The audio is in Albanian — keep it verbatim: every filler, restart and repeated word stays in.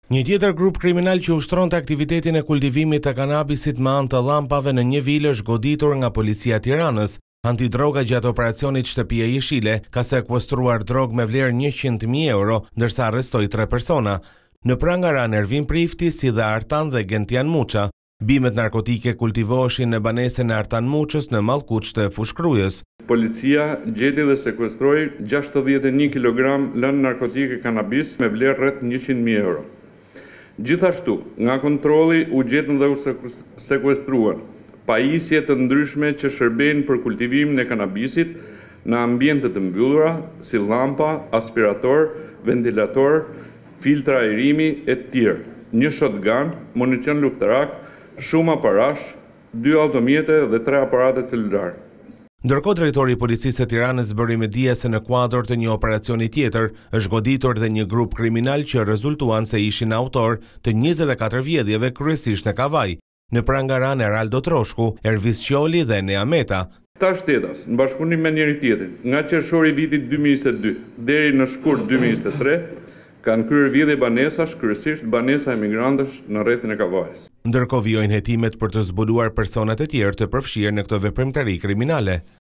Një tjetër grup kriminal që ushtronte aktivitetin e kultivimit të kanabisit me anë të llampave në një vilë është goditur nga policia e Tiranës. Antidroga gjatë operacionit Shtëpia Jeshile ka sekuestruar drogë me vlerë njëqind mijë euro, ndërsa arrestoi tre persona. Në prangaran Ervin Prifti, si dhe Artan dhe Gentian Muça. Bimet narkotike kultivoheshin në banesën e Artan Muçës në Mallkuç të Fushkrujës. Policia gjeti dhe sekuestroi gjashtëdhjetë e një kilogram lënë narkotike kanabis me vlerë rreth njëqind mijë euro. Gjithashtu, nga kontrolli u gjetën dhe u sekuestruan pajisje të ndryshme që shërbejnë për kultivimin e kanabisit në ambiente të mbyllura, si llampa, aspirator, ventilator, filtra ajrimi e të tjerë, një shotgun, municion luftarak, shumë aparash, dy automjete dhe tre aparate celular. Ndërkohë, drejtori i policisë së Tiranës bëri me dije se në kuadër të një operacioni tjetër është goditur dhe një grup kriminal që rezultuan se ishin autor të njëzet e katër vjedhjeve kryesisht në Kavaj, në prangaran Eraldo Troshku, Ervis Qoli dhe Nea Meta. Këta shtetas, në bashkëpunim me njëri tjetrin, nga qershori i vitit dy mijë e njëzet e dy deri në shkurt dy mijë e njëzet e tre, kanë kryer vjedhje banesash, kryesisht banesa emigrantësh në rrethin e Kavajës. Ndërkohë vijojnë hetimet për të zbuluar personat e tjerë të përfshirë në këtë veprimtari kriminale.